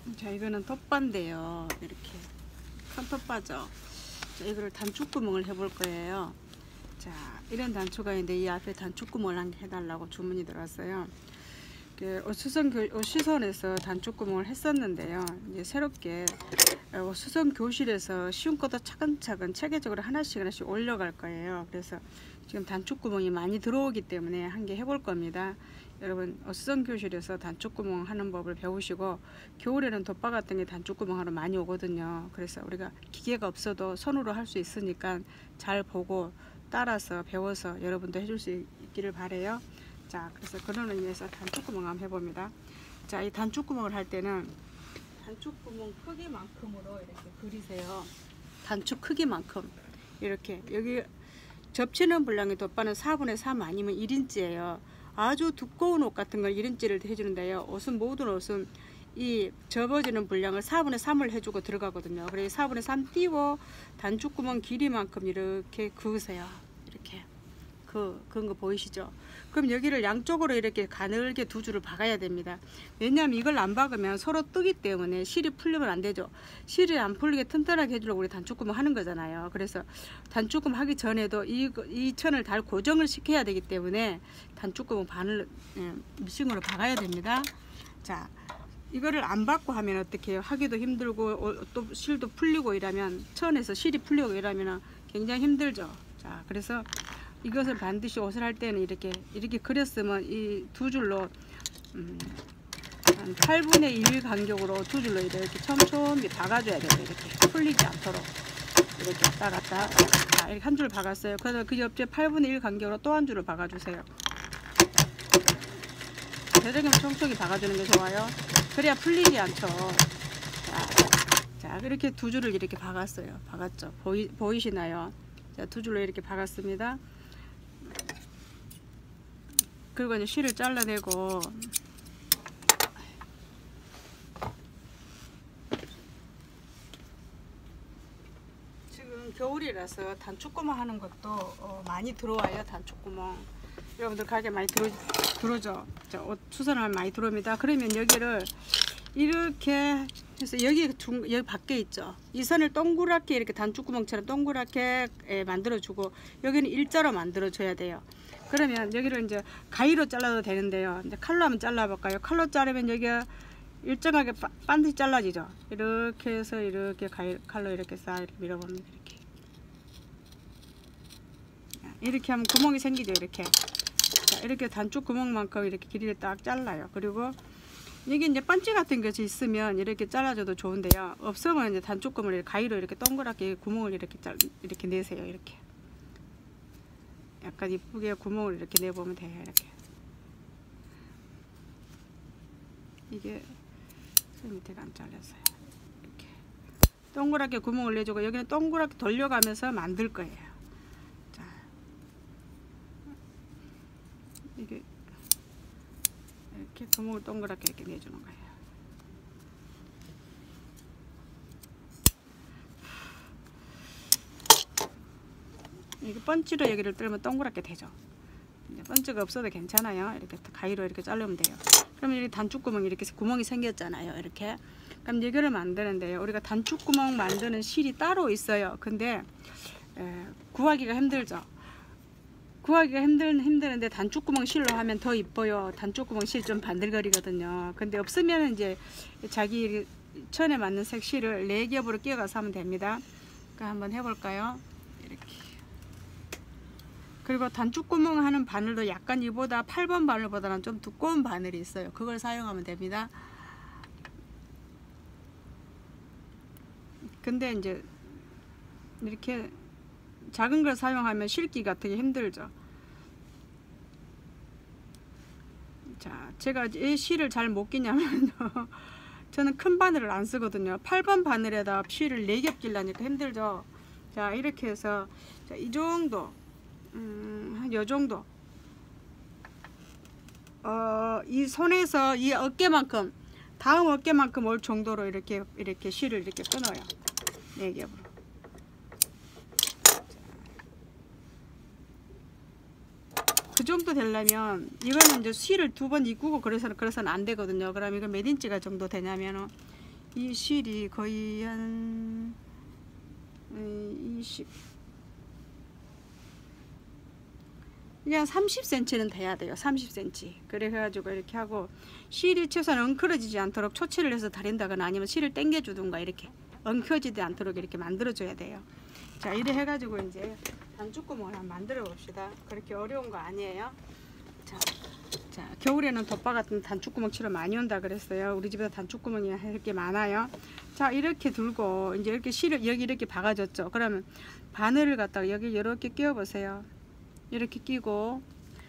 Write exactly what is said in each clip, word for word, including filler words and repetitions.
자, 이거는 톱바인데요. 이렇게 큰 톱바죠. 자, 이거를 단축구멍을 해볼 거예요. 자, 이런 단추가 있는데 이 앞에 단축구멍을 한 개 해달라고 주문이 들어왔어요. 옷수선에서 단축구멍을 했었는데요. 이제 새롭게 옷수선 교실에서 쉬운 것도 차근차근 체계적으로 하나씩 하나씩 올려갈 거예요. 그래서 지금 단축구멍이 많이 들어오기 때문에 한 개 해볼 겁니다. 여러분, 옷수선 교실에서 단축구멍 하는 법을 배우시고, 겨울에는 돗바 같은 게 단축구멍 하러 많이 오거든요. 그래서 우리가 기계가 없어도 손으로 할 수 있으니까 잘 보고 따라서 배워서 여러분도 해줄 수 있기를 바래요. 자, 그래서 그런 의미에서 단축구멍 한번 해봅니다. 자, 이 단축구멍을 할 때는 단축구멍 크기만큼으로 이렇게 그리세요. 단축 크기만큼 이렇게. 여기 접치는 분량의 돗바는 사분의 삼 아니면 일 인치예요. 아주 두꺼운 옷 같은 걸 일 인치를 해주는데요. 옷은, 모든 옷은 이 접어지는 분량을 사분의 삼을 해주고 들어가거든요. 그래서 사분의 삼 띄워 단축구멍 길이만큼 이렇게 그으세요. 이렇게 그, 그런 거 보이시죠? 그럼 여기를 양쪽으로 이렇게 가늘게 두 줄을 박아야 됩니다. 왜냐하면 이걸 안 박으면 서로 뜨기 때문에 실이 풀리면 안 되죠. 실이 안 풀리게 튼튼하게 해주려고 우리 단축구멍 하는 거잖아요. 그래서 단축구멍 하기 전에도 이, 이 천을 달 고정을 시켜야 되기 때문에 단축구멍 바늘 예, 미싱으로 박아야 됩니다. 자, 이거를 안 박고 하면 어떻게 해요? 하기도 힘들고 또 실도 풀리고 이러면, 천에서 실이 풀리고 이러면 굉장히 힘들죠. 자, 그래서 이것을 반드시 옷을 할 때는 이렇게 이렇게 그렸으면 이 두 줄로 음, 한 팔분의 일 간격으로 두 줄로 이렇게 촘촘히 박아줘야 돼요. 이렇게 풀리지 않도록 이렇게 왔다 갔다. 자, 이렇게 한 줄 박았어요. 그래서 그 옆에 팔분의 일 간격으로 또 한 줄을 박아주세요. 대략은 촘촘히 박아주는 게 좋아요. 그래야 풀리지 않죠. 자, 자, 이렇게 두 줄을 이렇게 박았어요. 박았죠. 보이, 보이시나요? 자, 두 줄로 이렇게 박았습니다. 그리고 이제 실을 잘라내고, 지금 겨울이라서 단축구멍 하는 것도 어, 많이 들어와요. 단축구멍 여러분들 가게 많이 들어, 들어오죠. 자, 옷 수선을 많이 들어옵니다. 그러면 여기를 이렇게 해서 여기 중, 여기 밖에 있죠. 이 선을 동그랗게 이렇게 단축구멍처럼 동그랗게 예, 만들어주고, 여기는 일자로 만들어줘야 돼요. 그러면 여기를 이제 가위로 잘라도 되는데요. 이제 칼로 한번 잘라볼까요? 칼로 자르면 여기가 일정하게 반드시 잘라지죠. 이렇게 해서 이렇게 가위, 칼로 이렇게 싹 이렇게 밀어봅니다. 이렇게. 이렇게 하면 구멍이 생기죠. 이렇게. 자, 이렇게 단축 구멍만큼 이렇게 길이를 딱 잘라요. 그리고 이게 이제 반지 같은 것이 있으면 이렇게 잘라줘도 좋은데요. 없으면 이제 단축 구멍을 가위로 이렇게 동그랗게 구멍을 이렇게 잘 이렇게 내세요. 이렇게. 약간 이쁘게 구멍을 이렇게 내보면 돼요. 이렇게. 이게 밑에가 안 잘렸어요. 이렇게 동그랗게 구멍을 내주고, 여기는 동그랗게 돌려가면서 만들 거예요. 자, 이게 이렇게 구멍을 동그랗게 이렇게 내주는 거예요. 이게 번지로 여기를 뚫으면 동그랗게 되죠. 이제 번지가 없어도 괜찮아요. 이렇게 가위로 이렇게 자르면 돼요. 그러면 여기 단축구멍이 이렇게 구멍이 생겼잖아요. 이렇게. 그럼 여기를 만드는데요. 우리가 단축구멍 만드는 실이 따로 있어요. 근데 에, 구하기가 힘들죠. 구하기가 힘들, 힘드는데 단축구멍 실로 하면 더 이뻐요. 단축구멍 실 좀 반들거리거든요. 근데 없으면 이제 자기 천에 맞는 색 실을 네 겹으로 끼워가서 하면 됩니다. 그러니까 한번 해볼까요? 이렇게. 그리고 단축구멍 하는 바늘도 약간 이보다 팔 번 바늘보다는 좀 두꺼운 바늘이 있어요. 그걸 사용하면 됩니다. 근데 이제 이렇게 작은 걸 사용하면 실기 같은 게 힘들죠. 자, 제가 이 실을 잘 못 끼냐면 저는 큰 바늘을 안 쓰거든요. 팔 번 바늘에다 실을 네 겹 끼려니까 힘들죠. 자, 이렇게 해서 자, 이 정도 음, 한 요 정도 어, 이 손에서 이 어깨만큼, 다음 어깨만큼 올 정도로 이렇게 이렇게 실을 이렇게 끊어요. 네 겹으로. 그 정도 되려면 이거는 이제 실을 두 번 이꾸고 그래서는 그래서는 안 되거든요. 그럼 이거 몇 인치가 정도 되냐면은 이 실이 거의 한 이십, 이게 한 삼십 센티미터는 돼야 돼요. 삼십 센티미터. 그래 가지고 이렇게 하고, 실이 최소한 엉클어지지 않도록 초치를 해서 다린다거나 아니면 실을 당겨 주든가 이렇게 엉켜지지 않도록 이렇게 만들어 줘야 돼요. 자, 이래 해 가지고 이제 단축구멍을 한번 만들어 봅시다. 그렇게 어려운 거 아니에요. 자, 자, 겨울에는 돗바 같은 단축구멍 치러 많이 온다 그랬어요. 우리 집에서 단축구멍이 이렇게 많아요. 자, 이렇게 들고 이제 이렇게 실을 여기 이렇게 박아줬죠. 그러면 바늘을 갖다가 여기 이렇게 끼워 보세요. 이렇게 끼고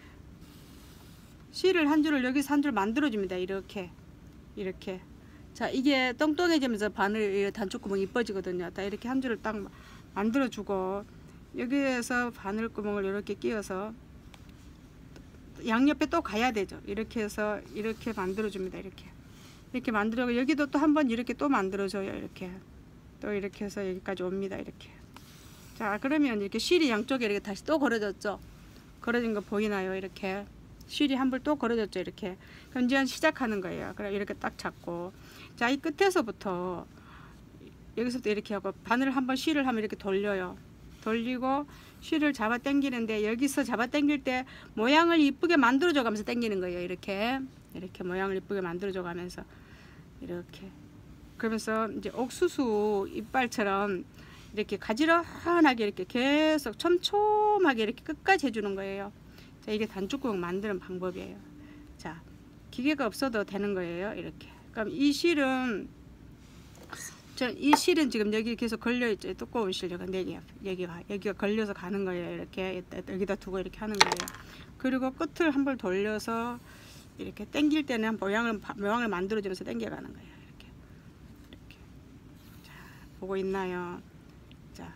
실을 한 줄을 여기서 한 줄 만들어 줍니다. 이렇게 이렇게. 자, 이게 똥똥해지면서 바늘 단축구멍이 이뻐지거든요. 딱 이렇게 한 줄을 딱 만들어 주고 여기에서 바늘구멍을 이렇게 끼워서 양옆에 또 가야 되죠. 이렇게 해서 이렇게 만들어 줍니다. 이렇게 이렇게 만들고 여기도 또 한 번 이렇게 또 만들어 줘요. 이렇게 또 이렇게 해서 여기까지 옵니다. 이렇게. 자, 그러면 이렇게 실이 양쪽에 이렇게 다시 또 걸어졌죠. 걸어진 거 보이나요? 이렇게 실이 한 번 또 걸어졌죠. 이렇게. 그럼 이제 시작하는 거예요. 그럼 이렇게 딱 잡고, 자, 이 끝에서부터 여기서부터 이렇게 하고 바늘을 한번 실을 하면 이렇게 돌려요. 돌리고 실을 잡아 당기는데, 여기서 잡아 당길 때 모양을 이쁘게 만들어줘 가면서 당기는 거예요. 이렇게 이렇게 모양을 이쁘게 만들어줘 가면서 이렇게. 그러면서 이제 옥수수 이빨처럼 이렇게 가지런하게 이렇게 계속 촘촘하게 이렇게 끝까지 해주는 거예요. 자, 이게 단축구멍 만드는 방법이에요. 자, 기계가 없어도 되는 거예요. 이렇게. 그럼 이 실은 저 이 실은 지금 여기 계속 걸려 있죠. 두꺼운 실. 여기 여기가 여기가 걸려서 가는 거예요. 이렇게 여기다 두고 이렇게 하는 거예요. 그리고 끝을 한번 돌려서 이렇게 당길 때는 모양을 모양을 만들어 주면서 당겨 가는 거예요. 이렇게 이렇게. 자, 보고 있나요? 자,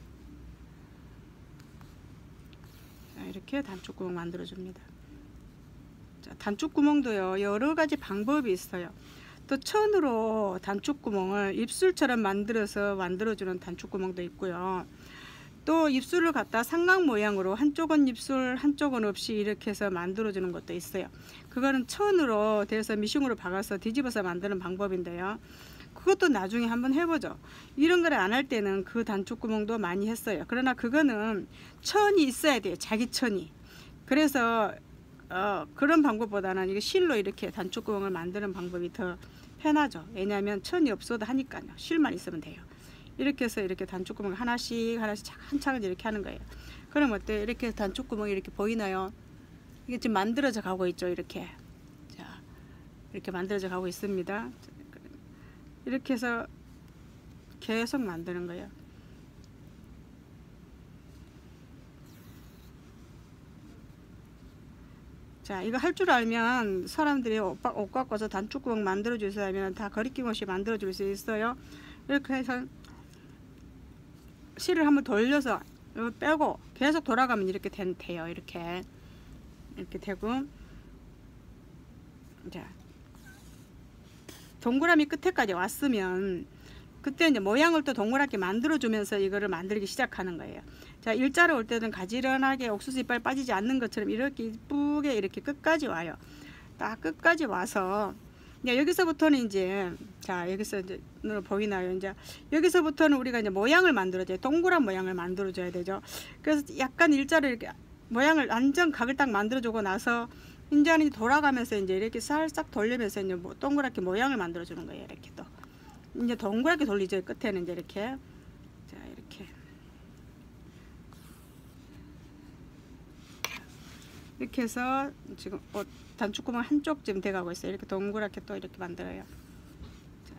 자, 이렇게 단축구멍 만들어 줍니다. 자, 단축구멍도요 여러 가지 방법이 있어요. 또 천으로 단축구멍을 입술처럼 만들어서 만들어주는 단축구멍도 있고요. 또 입술을 갖다 삼각 모양으로 한쪽은 입술 한쪽은 없이 이렇게 해서 만들어주는 것도 있어요. 그거는 천으로 돼서 미싱으로 박아서 뒤집어서 만드는 방법인데요. 그것도 나중에 한번 해보죠. 이런 걸 안 할 때는 그 단축구멍도 많이 했어요. 그러나 그거는 천이 있어야 돼요. 자기 천이. 그래서 어, 그런 방법보다는 이게 실로 이렇게 단축구멍을 만드는 방법이 더 편하죠. 왜냐하면 천이 없어도 하니까요. 실만 있으면 돼요. 이렇게 해서 이렇게 단축구멍 하나씩 하나씩 차근차근 이렇게 하는 거예요. 그럼 어때요? 이렇게 단축구멍이 이렇게 보이나요? 이게 지금 만들어져 가고 있죠. 이렇게. 자, 이렇게 만들어져 가고 있습니다. 이렇게 해서 계속 만드는 거예요. 자, 이거 할 줄 알면 사람들이 옷, 옷 갖고서 단축구멍 만들어 주세요 하면 다 거리낌 없이 만들어 줄 수 있어요. 이렇게 해서 실을 한번 돌려서 빼고 계속 돌아가면 이렇게 된, 돼요. 이렇게 이렇게 되고, 자, 동그라미 끝에까지 왔으면 그때 이제 모양을 또 동그랗게 만들어 주면서 이거를 만들기 시작하는 거예요. 자, 일자로 올 때는 가지런하게 옥수수 이빨 빠지지 않는 것처럼 이렇게 이쁘게 이렇게 끝까지 와요. 딱 끝까지 와서 이제 여기서부터는 이제, 자, 여기서 이제 보이나요? 이제 여기서부터는 우리가 이제 모양을 만들어줘요. 동그란 모양을 만들어줘야 되죠. 그래서 약간 일자로 이렇게 모양을 완전 각을 딱 만들어주고 나서 이제는 돌아가면서 이제 이렇게 살짝 돌리면서 이제 뭐 동그랗게 모양을 만들어주는 거예요. 이렇게 또 이제 동그랗게 돌리죠. 끝에는 이제 이렇게, 자, 이렇게 이렇게 해서 지금 옷 단축구멍 한쪽 지금 돼가고 있어요. 이렇게 동그랗게 또 이렇게 만들어요. 자.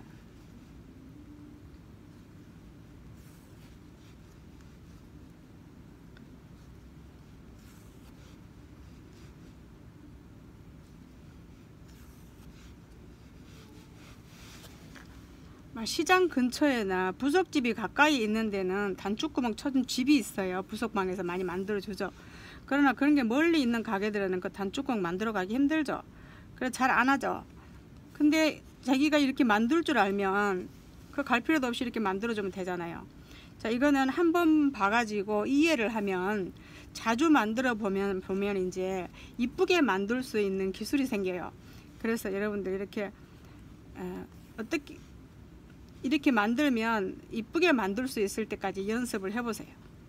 시장 근처에나 부속집이 가까이 있는 데는 단축구멍 쳐준 집이 있어요. 부속방에서 많이 만들어 주죠. 그러나 그런 게 멀리 있는 가게들은 그 단축구멍 만들어 가기 힘들죠. 그래서 잘 안 하죠. 근데 자기가 이렇게 만들 줄 알면 그 갈 필요도 없이 이렇게 만들어 주면 되잖아요. 자, 이거는 한번 봐가지고 이해를 하면 자주 만들어 보면 보면 이제 이쁘게 만들 수 있는 기술이 생겨요. 그래서 여러분들 이렇게 어, 어떻게 이렇게 만들면 이쁘게 만들 수 있을 때까지 연습을 해보세요.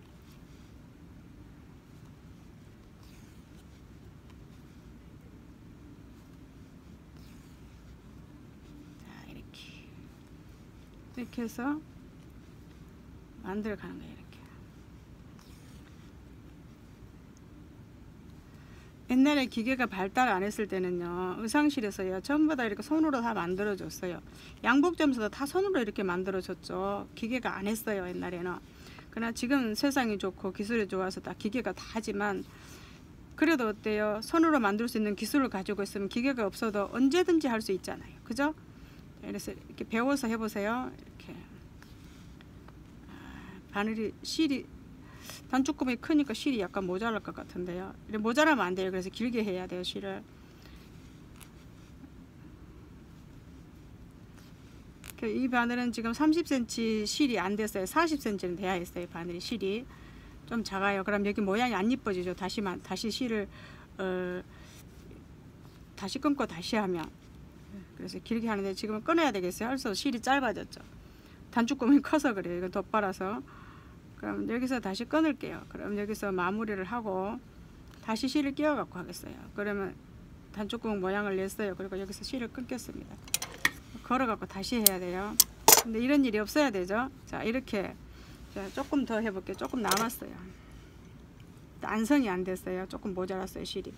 자, 이렇게 이렇게 해서 만들어 가는 거예요. 이렇게. 옛날에 기계가 발달 안 했을 때는요, 의상실에서요 전부 다 이렇게 손으로 다 만들어 줬어요. 양복점에서도 다 손으로 이렇게 만들어 줬죠. 기계가 안 했어요, 옛날에는. 그러나 지금 세상이 좋고 기술이 좋아서 다 기계가 다 하지만, 그래도 어때요? 손으로 만들 수 있는 기술을 가지고 있으면 기계가 없어도 언제든지 할 수 있잖아요. 그죠? 그래서 이렇게 배워서 해보세요. 이렇게. 아, 바늘이 실이 단추구멍이 크니까 실이 약간 모자랄 것 같은데요. 모자라면 안 돼요. 그래서 길게 해야 돼요, 실을. 이 바늘은 지금 삼십 센티미터 실이 안 됐어요. 사십 센티미터는 돼야 했어요. 바늘이 실이 좀 작아요. 그럼 여기 모양이 안 이뻐지죠. 다시만 다시 실을 어, 다시 끊고 다시 하면. 그래서 길게 하는데 지금은 끊어야 되겠어요. also 실이 짧아졌죠. 단추구멍이 커서 그래요. 이건 덧발아서. 그럼 여기서 다시 끊을게요. 그럼 여기서 마무리를 하고 다시 실을 끼워 갖고 하겠어요. 그러면 단추구멍 모양을 냈어요. 그리고 여기서 실을 끊겠습니다. 걸어 갖고 다시 해야 돼요. 근데 이런 일이 없어야 되죠. 자, 이렇게. 자, 조금 더 해볼게요. 조금 남았어요. 안성이 안 됐어요. 조금 모자랐어요, 실이.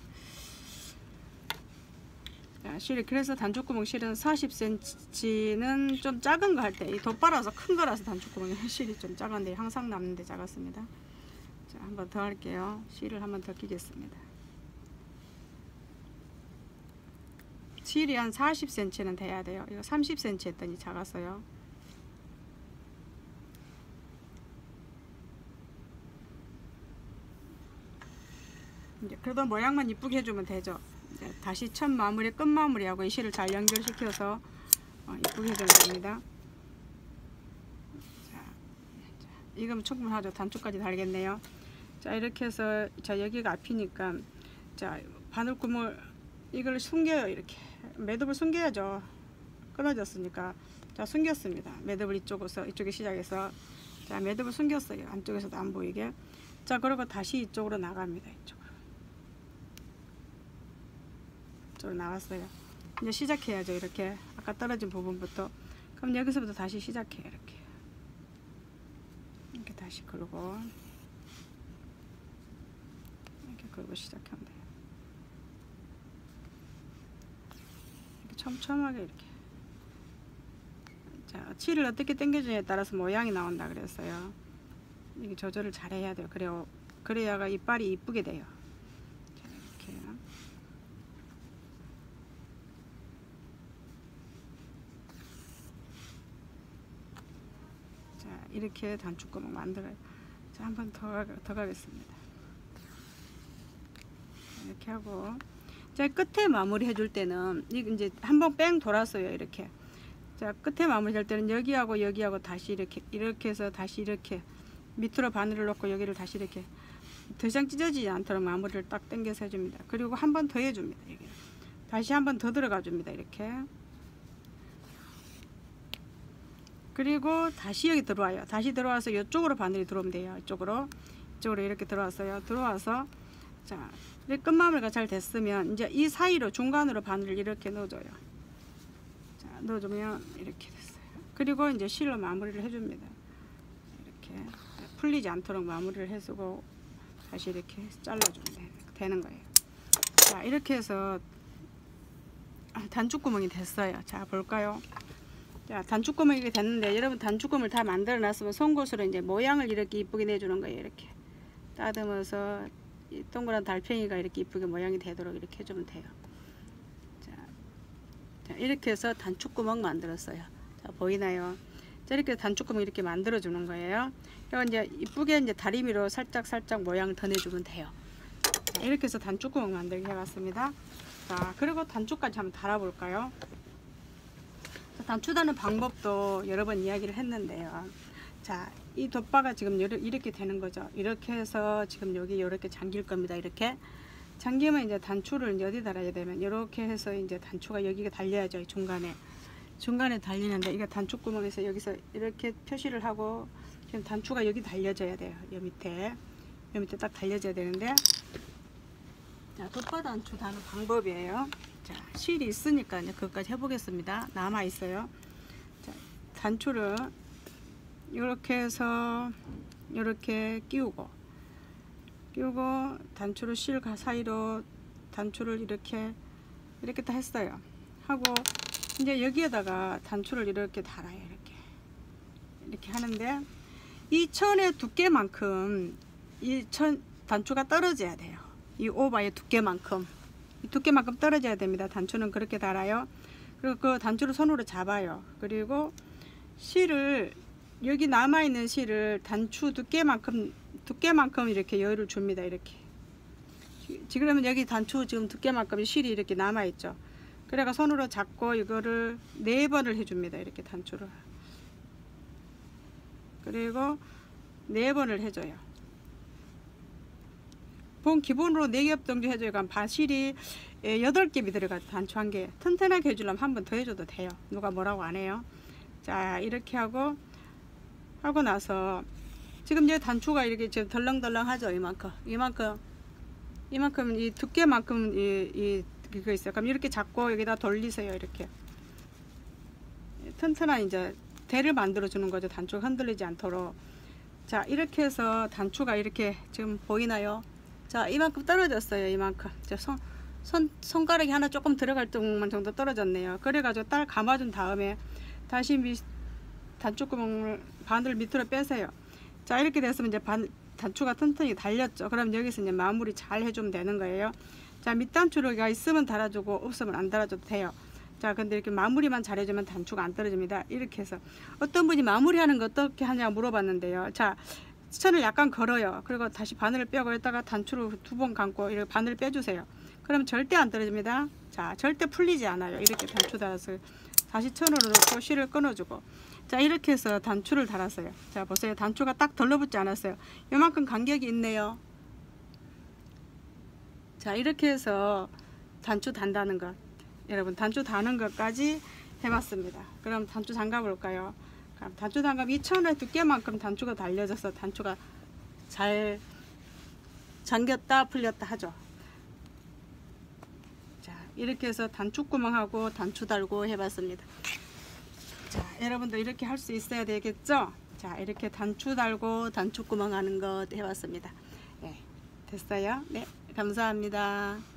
자, 실이. 그래서 단추구멍 실은 사십 센티미터는 좀 작은 거 할 때, 이 덧발아서 큰 거라서 단추구멍이 실이 좀 작은데 항상 남는데 작았습니다. 자, 한 번 더 할게요. 실을 한 번 더 끼겠습니다. 실이 한 사십 센티미터는 돼야 돼요. 이거 삼십 센티미터 했더니 작았어요. 이제 그래도 모양만 이쁘게 해주면 되죠. 이제 다시 첫 마무리, 끝 마무리하고 이 실을 잘 연결시켜서 어, 이쁘게 해주면 됩니다. 자, 자, 이거면 충분하죠. 단추까지 달겠네요. 자, 이렇게 해서, 자, 여기가 앞이니까, 자, 바늘구멍을 이걸 숨겨요. 이렇게 매듭을 숨겨야죠. 끊어졌으니까. 자, 숨겼습니다. 매듭을 이쪽에서, 이쪽에 시작해서, 자, 매듭을 숨겼어요. 안쪽에서도 안 보이게. 자, 그리고 다시 이쪽으로 나갑니다. 이쪽으로. 이쪽으로 나왔어요. 이제 시작해야죠. 이렇게 아까 떨어진 부분부터. 그럼 여기서부터 다시 시작해요. 이렇게. 이렇게 다시 걸고, 이렇게 걸고 시작하면 돼요. 촘촘하게 이렇게. 자, 칠을 어떻게 당겨주냐에 따라서 모양이 나온다 그랬어요. 이게 조절을 잘 해야 돼요. 그래야, 그래야가 이빨이 이쁘게 돼요. 자, 이렇게. 자, 이렇게 단추구멍 만들어요. 자, 한 번 더, 더 가겠습니다. 이렇게 하고. 자, 끝에 마무리 해줄 때는 이제 한번 뺑 돌았어요. 이렇게. 자, 끝에 마무리 할 때는 여기하고 여기하고 다시 이렇게 이렇게 해서 다시 이렇게 밑으로 바늘을 넣고 여기를 다시 이렇게 더 이상 찢어지지 않도록 마무리를 딱 당겨서 해줍니다. 그리고 한 번 더 해줍니다. 여기. 다시 한 번 더 들어가 줍니다. 이렇게. 그리고 다시 여기 들어와요. 다시 들어와서 이쪽으로 바늘이 들어오면 돼요. 이쪽으로. 이쪽으로 이렇게 들어왔어요. 들어와서, 자, 끝마무리가 잘 됐으면 이제 이 사이로 중간으로 바늘을 이렇게 넣어줘요. 자, 넣어주면 이렇게 됐어요. 그리고 이제 실로 마무리를 해줍니다. 이렇게 풀리지 않도록 마무리를 해주고 다시 이렇게 잘라주면 되는 거예요. 자, 이렇게 해서 단추구멍이 됐어요. 자, 볼까요? 자, 단추구멍이 됐는데, 여러분 단추구멍을 다 만들어 놨으면 송곳으로 이제 모양을 이렇게 이쁘게 내주는 거예요. 이렇게 따듬어서 이 동그란 달팽이가 이렇게 이쁘게 모양이 되도록 이렇게 해주면 돼요. 자, 자, 이렇게 해서 단추구멍 만들었어요. 자, 보이나요? 자, 이렇게 단추구멍 이렇게 만들어 주는 거예요. 그리고 이제 이쁘게 이제 다리미로 살짝 살짝 모양을 더 내주면 돼요. 자, 이렇게 해서 단추구멍 만들기 해봤습니다. 자, 그리고 단추까지 한번 달아볼까요? 자, 단추 다는 방법도 여러 번 이야기를 했는데요. 자, 이 덧바가 지금 이렇게 되는 거죠. 이렇게 해서 지금 여기 이렇게 잠길 겁니다. 이렇게 잠기면 이제 단추를 이제 어디 달아야 되면 이렇게 해서 이제 단추가 여기가 달려야죠. 중간에. 중간에 달리는데 이거 단추구멍에서 여기서 이렇게 표시를 하고 지금 단추가 여기 달려져야 돼요. 여 밑에 여 밑에 딱 달려져야 되는데, 자, 덧바 단추 다는 방법이에요. 자, 실이 있으니까 이제 그것까지 해보겠습니다. 남아 있어요. 자, 단추를 이렇게 해서 이렇게 끼우고 끼우고 단추를 실 사이로 단추를 이렇게 이렇게 다 했어요. 하고 이제 여기에다가 단추를 이렇게 달아요. 이렇게 이렇게 하는데 이 천의 두께만큼 이 천 단추가 떨어져야 돼요. 이 오바의 두께만큼 이 두께만큼 떨어져야 됩니다. 단추는 그렇게 달아요. 그리고 그 단추를 손으로 잡아요. 그리고 실을 여기 남아있는 실을 단추 두께만큼 두께만큼 이렇게 여유를 줍니다. 이렇게 지금 여기 단추 지금 두께만큼 실이 이렇게 남아있죠. 그래가 손으로 잡고 이거를 네 번을 해줍니다. 이렇게 단추를 그리고 네 번을 해줘요. 본 기본으로 네 겹 정도 해줘요. 그럼 바실이 여덟 겹이 들어가 단추 한 개. 튼튼하게 해주려면 한 번 더 해줘도 돼요. 누가 뭐라고 안 해요. 자, 이렇게 하고 하고 나서 지금 이제 단추가 이렇게 지금 덜렁덜렁 하죠. 이만큼 이만큼 이만큼 이 두께만큼 이, 이 그거 있어요. 그럼 이렇게 잡고 여기다 돌리세요. 이렇게 튼튼한 이제 대를 만들어 주는 거죠. 단추가 흔들리지 않도록. 자, 이렇게 해서 단추가 이렇게 지금 보이나요? 자, 이만큼 떨어졌어요. 이만큼. 자, 손, 손, 손가락이 하나 조금 들어갈 정도 떨어졌네요. 그래가지고 딱 감아준 다음에 다시 미, 단추구멍을 바늘 밑으로 빼세요. 자, 이렇게 됐으면 이제 반, 단추가 튼튼히 달렸죠. 그럼 여기서 이제 마무리 잘 해주면 되는 거예요. 자, 밑단추가 있으면 달아주고 없으면 안 달아줘도 돼요. 자, 근데 이렇게 마무리만 잘해주면 단추가 안 떨어집니다. 이렇게 해서 어떤 분이 마무리하는 거 어떻게 하냐 물어봤는데요. 자, 천을 약간 걸어요. 그리고 다시 바늘을 빼고 여기다가 단추를 두 번 감고 이렇게 바늘을 빼주세요. 그럼 절대 안 떨어집니다. 자, 절대 풀리지 않아요. 이렇게 단추 달아서 다시 천으로 놓고 실을 끊어주고. 자, 이렇게 해서 단추를 달았어요. 자, 보세요. 단추가 딱 덜러붙지 않았어요. 요만큼 간격이 있네요. 자, 이렇게 해서 단추 단다는 것, 여러분 단추 다는 것까지 해봤습니다. 그럼 단추 잠가 볼까요? 단추 잠가면 이 천의 두께만큼 단추가 달려져서 단추가 잘 잠겼다 풀렸다 하죠. 자, 이렇게 해서 단추구멍하고 단추 달고 해봤습니다. 자, 여러분도 이렇게 할 수 있어야 되겠죠? 자, 이렇게 단추 달고 단추구멍 하는 것 해봤습니다. 네, 됐어요? 네, 감사합니다.